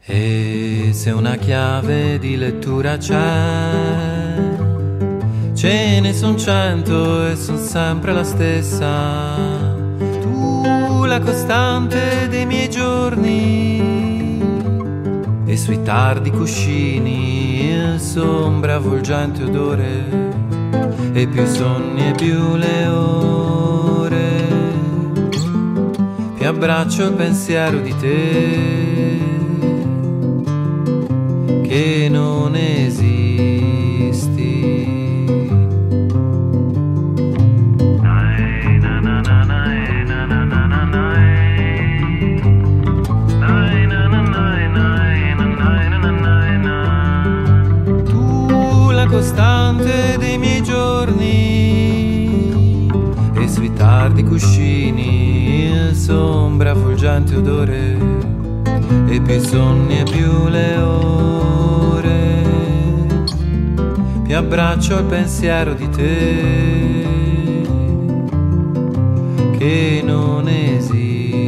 E se una chiave di lettura c'è, ce ne son 100 e son sempre la stessa. Tu la costante dei miei giorni, e sui tardi cuscini il sombra avvolgente odore, e più sogni e più le ore, più abbraccio il pensiero di te che non esisti. Tu la costante dei miei giorni, e sui tardi cuscini il sombra avvolgente odore, e più sogni e più le ore, più abbraccio il pensiero di te che non esisti.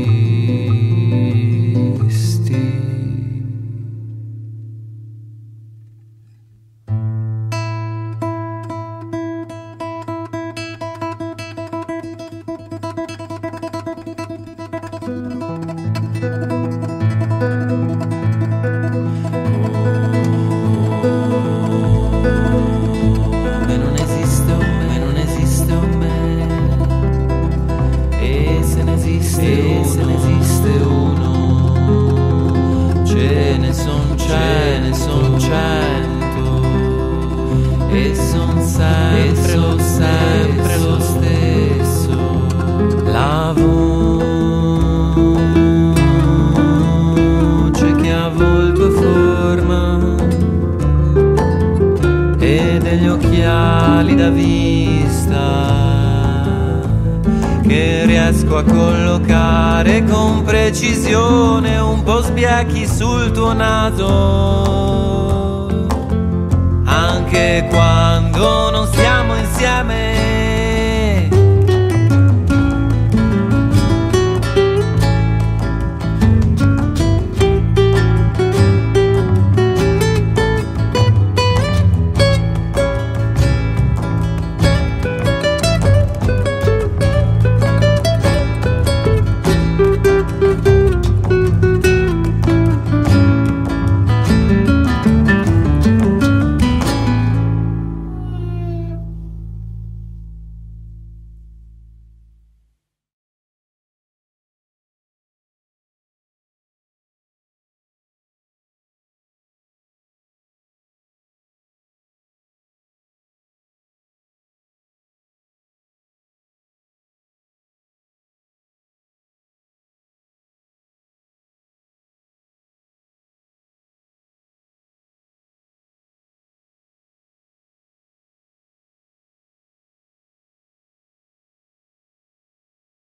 Ce ne son 100 e son sempre lo stesso. La voce che ha volto e forma, e degli occhiali da vista che riesco a collocare con precisione, un po' sbiecchi sul tuo naso, anche quando non stiamo insieme.